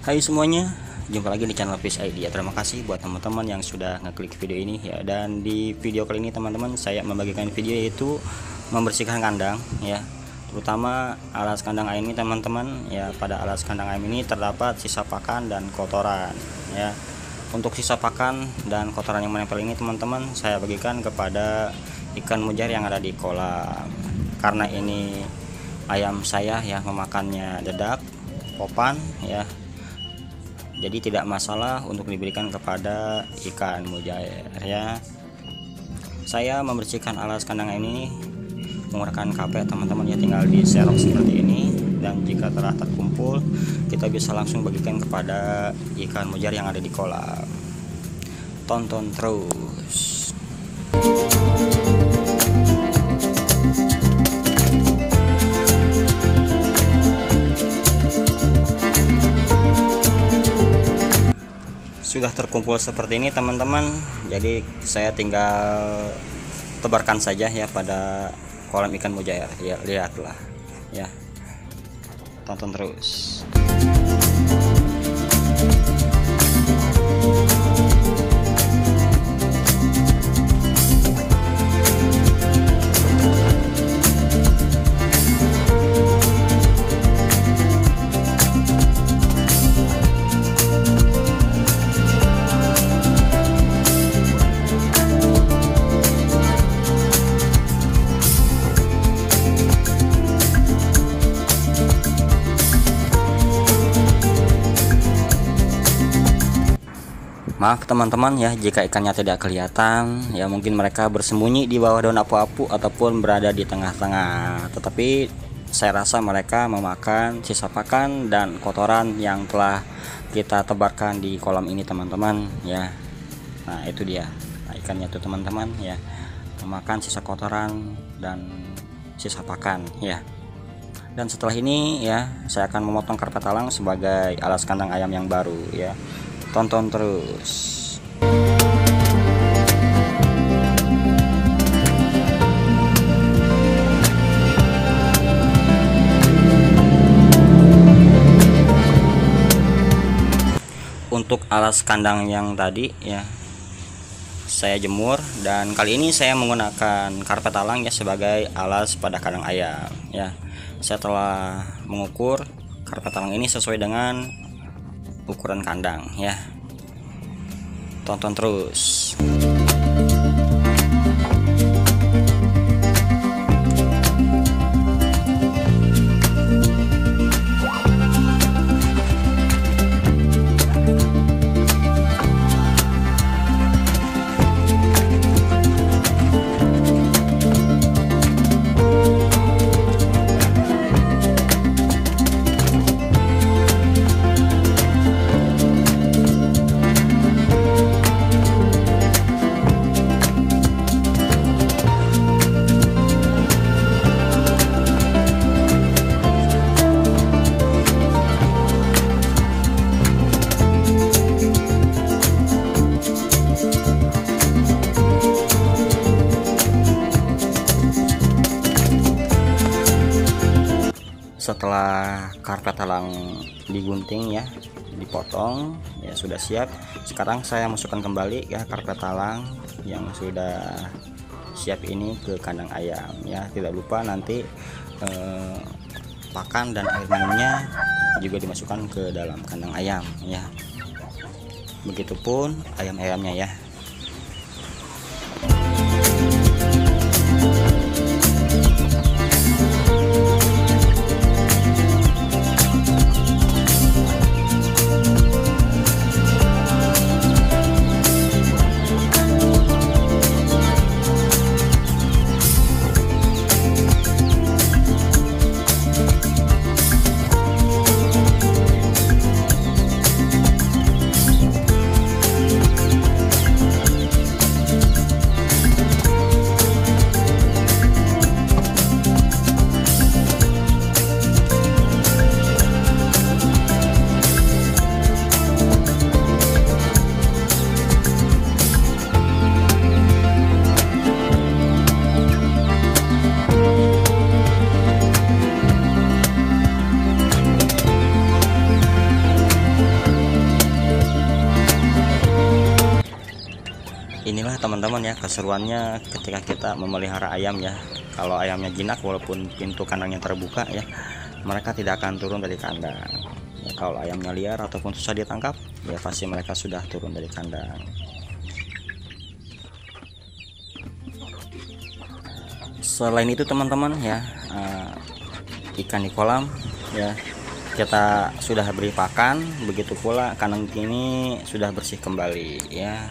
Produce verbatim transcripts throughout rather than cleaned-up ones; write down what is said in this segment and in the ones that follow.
Hai semuanya, jumpa lagi di channel Fish Idea. Terima kasih buat teman-teman yang sudah ngeklik video ini ya. Dan di video kali ini teman-teman, saya membagikan video yaitu membersihkan kandang ya. Terutama alas kandang ayam ini teman-teman ya. Pada alas kandang ayam ini terdapat sisa pakan dan kotoran ya. Untuk sisa pakan dan kotoran yang menempel ini teman-teman, saya bagikan kepada ikan mujair yang ada di kolam. Karena ini ayam saya ya memakannya dedak, popan ya. Jadi tidak masalah untuk diberikan kepada ikan mujair ya. Saya membersihkan alas kandang ini menggunakan kapet teman-teman ya, tinggal di serok seperti ini. Dan jika telah terkumpul, kita bisa langsung bagikan kepada ikan mujair yang ada di kolam. Tonton terus. Sudah terkumpul seperti ini teman-teman, jadi saya tinggal tebarkan saja ya pada kolam ikan mujair ya. Lihatlah ya, tonton terus. Maaf teman-teman ya jika ikannya tidak kelihatan ya, mungkin mereka bersembunyi di bawah daun apu-apu ataupun berada di tengah-tengah, tetapi saya rasa mereka memakan sisa pakan dan kotoran yang telah kita tebarkan di kolam ini teman-teman ya. Nah itu dia, nah, ikannya tuh teman-teman ya, memakan sisa kotoran dan sisa pakan ya. Dan setelah ini ya, saya akan memotong karpet talang sebagai alas kandang ayam yang baru ya. Tonton terus. Untuk alas kandang yang tadi ya, saya jemur, dan kali ini saya menggunakan karpet talang ya sebagai alas pada kandang ayam ya. Saya telah mengukur karpet talang ini sesuai dengan ukuran kandang ya. Tonton terus. Setelah karpet talang digunting ya, dipotong ya, sudah siap. Sekarang saya masukkan kembali ya karpet talang yang sudah siap ini ke kandang ayam ya. Tidak lupa nanti eh, pakan dan air minumnya juga dimasukkan ke dalam kandang ayam ya. Begitupun ayam-ayamnya ya. teman-teman ya keseruannya ketika kita memelihara ayam ya. Kalau ayamnya jinak walaupun pintu kandangnya terbuka ya, mereka tidak akan turun dari kandang ya. Kalau ayamnya liar ataupun susah ditangkap ya pasti mereka sudah turun dari kandang. Selain itu teman-teman ya, uh, ikan di kolam ya kita sudah beri pakan, begitu pula kandang ini sudah bersih kembali ya.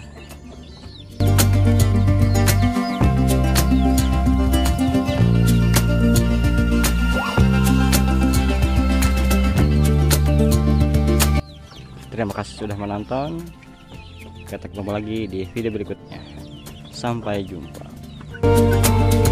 Terima kasih sudah menonton. Kita ketemu lagi di video berikutnya. Sampai jumpa.